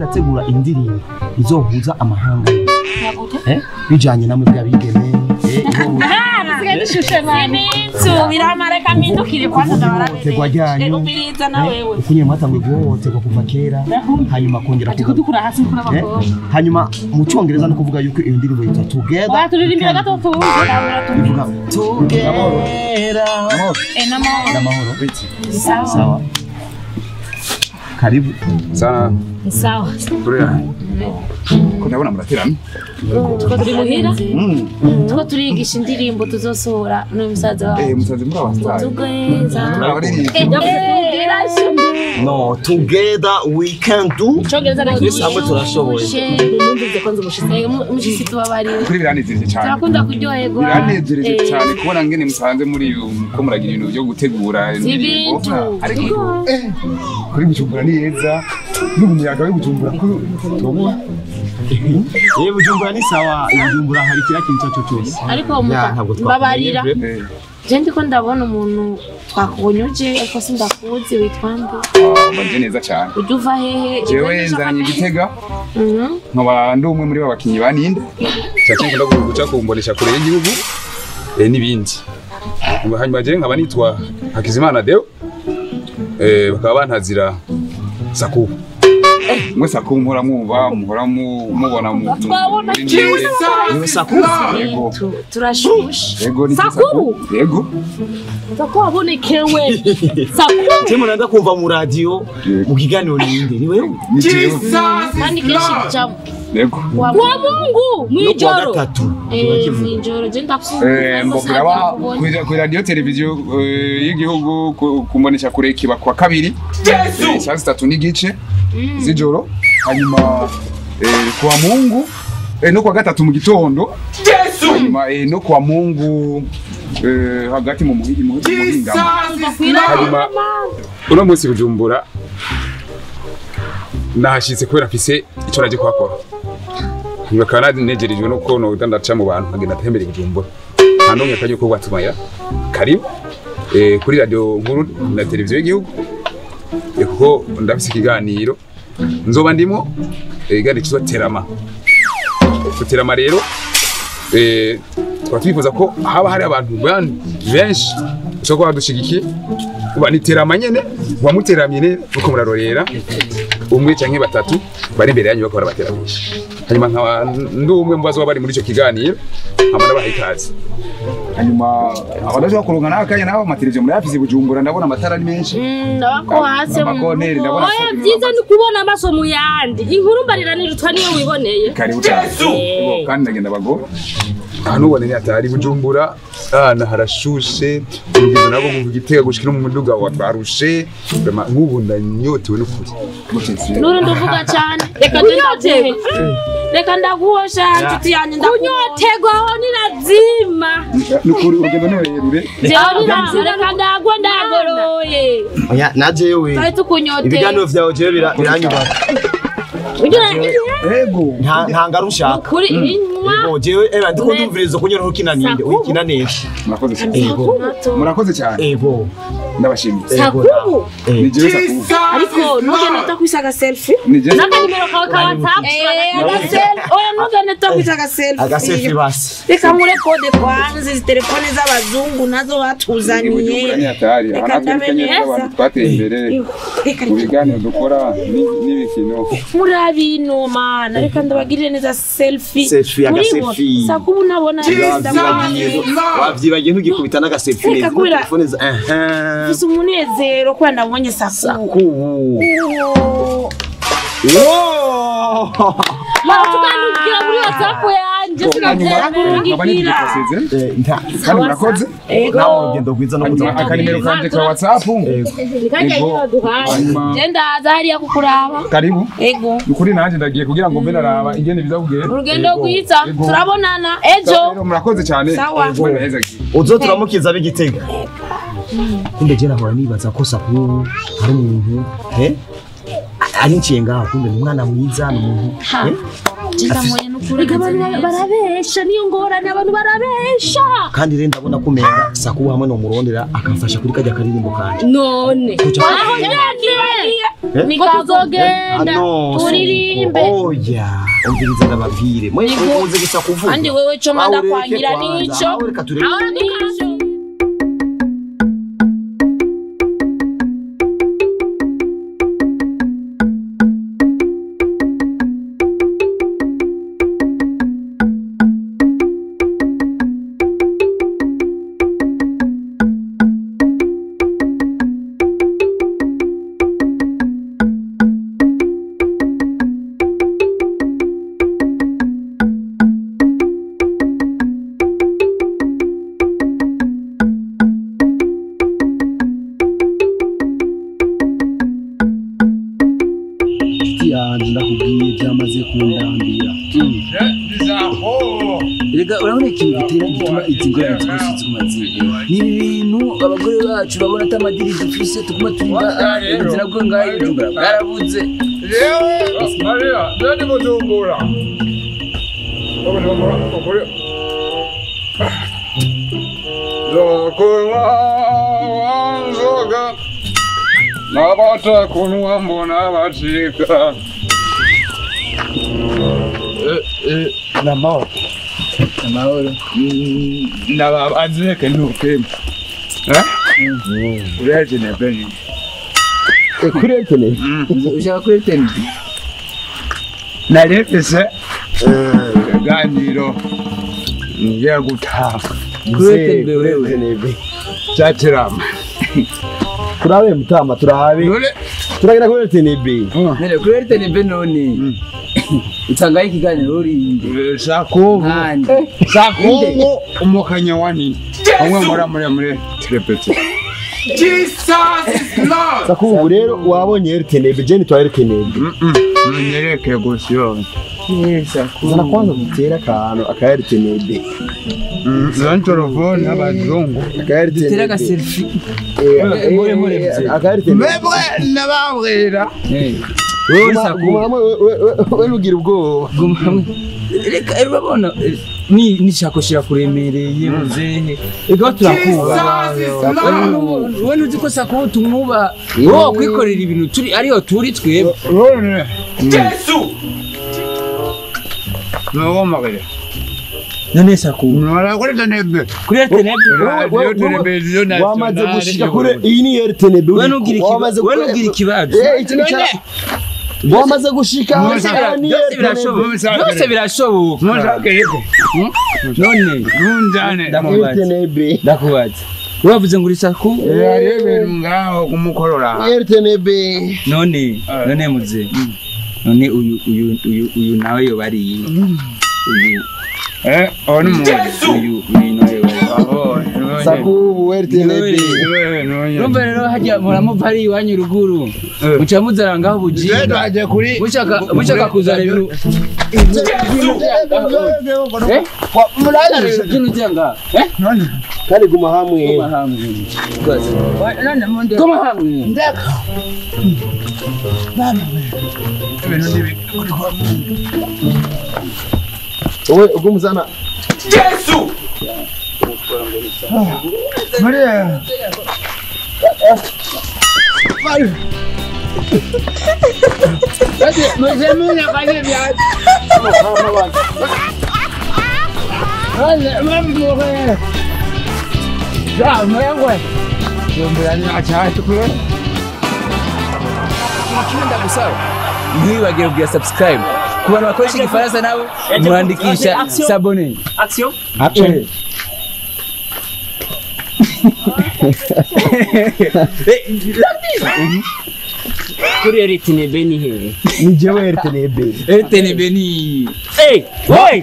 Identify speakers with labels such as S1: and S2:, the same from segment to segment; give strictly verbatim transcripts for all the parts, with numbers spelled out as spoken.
S1: ndategura indirimbo izohuza amahanga eh bijanye namwe bwa bigeme eh
S2: so biramara kamindukire kwanza ndabarabe ubiriza na wewe
S1: ukunye mwatangwe guhohoterwa kuva kera hanyuma kongera
S2: kudukura hasi kuri abakobwa
S1: hanyuma mu cyongereza no kuvuga yuko iyo ndirimbo yitwa Together
S2: baturirimbira gato tuvuga
S1: Together
S2: eh namahoro
S1: namahoro sawa sawa karibu
S3: sawa
S2: sawa
S3: kurera ko ndabona muraterana
S2: tuko turi muhira tuko turigisha indirimbo tuzosohora no musaza wawe
S3: eh musaza muri abastari
S1: no together we can do
S2: cyongereza na
S1: twese hamwe turashoboye
S2: ndumvise ko nzumushize mushisi tubabarira
S3: kuri biranezerije cyane
S2: turakunda kuryoherwa
S3: biranezerije cyane kubona ngene musanze muri ko muragira ibintu byo gutegura indirimbo ariko eh kuri Bujumbura ni heza n'umuyaga wo Bujumbura ko tubona
S1: eh Bujumbura ni sawa Bujumbura hari kira kintu cyo cyose
S2: ariko mbabarira je ndiko ndabona umuntu twakubonyuje ariko sindakuzi witwande
S3: banje neza cyane
S2: ujuva hehe
S3: jewe nzanye Gitega nkaba ndi umwe muri babakinyi baninde cyane ko guca kumbonesha kure y'igihugu eh nibindi hanyuma je nkaba nitwa Hakizimana Deo eh bakaba bantazira Saku mwe Saku mpora mwumva muhora mubona mu
S2: twabona cyisa
S1: ni Saku
S3: yego
S2: turashusha
S3: yego ni
S2: Saku
S3: yego
S2: Saku abonekewe Saku
S1: cyemo nanda kumva mu radio mu kiganiro ninde ni wewe
S3: ni jewe
S2: kandi kenshi cyabo
S3: yego
S2: wa Mungu mwijoro
S1: gatatu
S2: eh mwijoro je ndakumva
S3: eh mbokira ba ku radio televiziyo y'igihugu kumbonesha kure kiba kwa kabiri Yesu saa tatu n'igice zijoro hanyuma eh kwa Mungu eh no kwa gatatu mu gitondo Yesu hanyuma eh no kwa Mungu eh hagati mu muhigi mu muhinga hanyuma uno munsi Bujumbura nahashitse kubera mfise ico naje kwakora hanyuma kandi negerejwe no ko no ndaca mu bantu agenda atembere Bujumbura hano nyakanye ko batumaya karibu eh kuri radio nkuru na televiziyo y'igihugu eko ndafise ikiganiro nzoba ndimo igari cyo terama terama rero eh twatwifuza ko haba hari abantu benshi cyo kwa dushigiki uba ni terama nyene wamuteramye ne uko murarorera umwe canke batatu bari imbere yanyu bakora bateramisha hanyuma nkaba ndumwe mbazo bari muri ico kiganiro amara bahikaze hanyuma abadaje bakoronga nakanya nabo mateleviziyo muri afise Bujumbura ndabona amatara ni menshi
S2: ndabako hase mu
S3: makoneri ndabona
S2: oya byiza ni kubona amaso mu yandi inkuru mbarira nirutwa niyo wiboneye
S3: karibu cyane kandi ndagenda bago hano ubone ni atari Bujumbura ana harashushe urugendo nabo mu Gitega gushikira mu muduga wa barushe nk'ubu ndanyotewe n'ukuri
S2: nuri ndavuga cyane reka ndaguhe reka ndaguhosha nshuti yanjye ndakunyotegwa aho nirazima
S3: n'ukuri urugendo ni rurerure
S2: reka ndagwa ndagoroye
S1: oya naje yewe ibiganiro vyawe je biranyubaka
S3: ego
S1: nta ngarusha
S2: kuri inywa
S1: jewe eba ndiko ndumvirizo kunyoro kina ninde ukina neza
S3: murakoze cyane murakoze cyane
S1: ego
S3: ndabashimiye
S2: Sakubu
S3: ni jewe Sakubu
S2: ariko nugenda utakwisa selfie
S3: ni jewe
S2: naka nimero kawe ka WhatsApp eh aga selfie oya nugenda utakwisa selfie
S1: aga selfie basi
S2: reka mure code kwanza izi telefone z'abazungu nazo batuzaniye
S3: reka ndamenye abantu twateye imbere mu biganiro dukora n'ibikino
S2: murabino mana reka ndabagirire neza selfie
S1: selfie aga selfie
S2: Sakubu nabona
S1: wavyibagiye ntugikubita naga selfie neza telefone za eh
S2: Fise umunezero kwa ndabonye Sakubu
S1: Wow!
S2: Ma tukandukira muri WhatsApp yanje sinatera kurungikira.
S3: Kandi murakoze.
S1: Nawe ugenda gwiza no kuza
S3: akanimero kanje ka WhatsApp.
S2: Nikanje duhaye. Genda azariya kukuraba.
S3: Karibu.
S2: Ego.
S3: Ukuri nanje ndagiye kugira ngo mbe naraba ingene bizakugera.
S2: Urugendo gwiza turabonana ejo.
S3: Murakoze cyane.
S1: Uzo turamukiza b'Igitega. Kumbe je nahora nibaza ko Sakubu ari umuntu eh ari nshinga kumbe umwana mwiza n'umuntu
S2: eh Jindamoye n'ukuri abantu barabesha niyo ngorane abantu barabesha
S1: kandi rero ndabona kumenga Sakubu hamwe no murondera akamfasha kuri kajya karirimbo kanje
S2: none aho nyagiye nikazogenda turirimbe
S1: oya umviriza ndababwire mwe uze gusa kuvuga
S2: kandi wewe cyo manda kwangira nico nico
S1: ndakubwiye byamaze kundambira
S4: rega urabona ikintu gitera gituma izi ngorane zose zimaziye ni ibintu abagore bacu babona atamadiri dufise tuguma turinda inzira bwo ngayo jungura bwarabuze
S3: Maria nani mutumbura Zokuwa wanzoga Nabata kunwa mbona batika
S4: namahoro namahoro
S3: Nababaze kenuke Eh? Uretse nebeni
S1: kuretene
S4: ushaka kuretene
S3: narefese ganiro ngiye gutaha
S4: kuretene wewe
S3: cyatirama
S1: turabe mutama turahabe turagira kuretene be
S4: nere kuretene be none utangaye ikiganiro urinde
S3: sakubu sakubu umukanya wani amwe muri muri muri telepete Jesus is Lord
S1: sakubu rero wabonye retene be je nitwa retene be
S3: nyereke gusyo
S4: yesa
S1: zana kwanza gutera kantu akaretene be
S3: zantorofone abazungu
S1: akaretene
S4: tera ka selfie
S1: eh more akaretene
S3: bebwe nababwira
S1: wewe sakubu wewe ugira ubwoba
S4: reka urabona ni nishakoshira kuremereye muzehe ego turakuba wewe uzi ko sakubu tumwuba wo kwikorera ibintu turi ariyo turi twebwe
S3: Yesu no magere
S4: none sakubu
S3: nora kuri tenebe
S4: kuri tenebe
S1: wamaze gushika kure iyi ni retene be
S4: wewe nugira ikibazo wewe nugira ikibazo
S1: eh ikintu cya wamaze gushika
S4: byose birashoboka
S3: mushake yego
S4: none
S3: nunjane
S1: retene be
S4: ndakubaza uravuze ngo urisaku
S3: yarebe ngaho kumukorora
S1: retene be
S4: none none muze none uyu uyu uyu uyu nawe yo bari uyu
S3: eh onu mu
S4: uyu uyu nawe
S3: aho
S1: sakubu retene be
S4: rumva rero hajya muramuva ari iwanyu ruguru muca muzara ngaho bujiga
S3: baje kuri
S4: mushaka mushaka kuzana ibintu eh
S1: muraje
S4: kinu cyanga eh
S3: none
S1: kari guma hamwe
S4: guma hamwe rwose none monde guma hamwe ndaka bana
S3: ibintu nibi
S1: wowe ugumuzana
S3: Yesu Maria Maria
S4: Ati mzemuna kanye bya Ale mambo ya Ja mwangu Ndombrani acha tukule Kinda gusawa Ntiwagire kugira subscribe ku bantu bakoresha igifaransa nabo mwandikisha s'abonner
S2: action
S4: action
S2: kuri retene be ni hehe
S1: ni jewe retene be
S4: retene be ni
S2: eh oi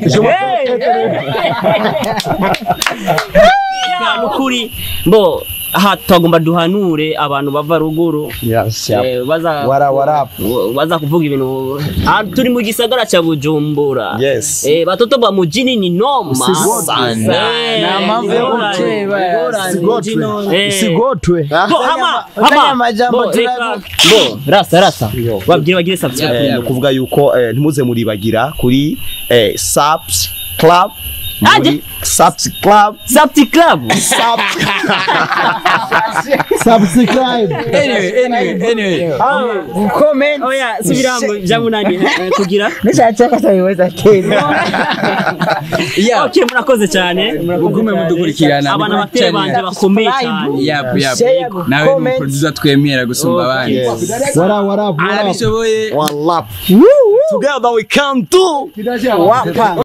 S2: kuri bo aha twagomba duhanure abantu bava ruguru eh baza
S1: wara wara
S2: baza kuvuga ibintu turi mu gisagara cha Bujumbura
S1: yes
S2: eh batoto ba mujini ni noma
S4: sana na mambo yo kuteba
S1: sigotwe sigotwe
S2: bo ama ama majambo bo rasa rasa babwire bagire subscribe
S1: no kuvuga yuko ntimuze muribagira kuri subs club
S2: Aje
S1: Sapsi Club.
S2: Sapti Club.
S5: Subscribe.
S4: Anyway, anyway, anyway.
S5: Comment.
S2: Oya subirambo byangu nani kugira.
S5: Nishaka tayiweza kera.
S4: Yeah.
S2: Okay murakoze cyane.
S4: Ugume mudukurikirana.
S2: Abana bateye banje bakomeye cyane.
S4: Yap yap. Nawe ni producer twemera gusumba abandi.
S5: Wara wara wara.
S4: Arabishoboye.
S1: One lap. Together we can do.
S5: Wapa.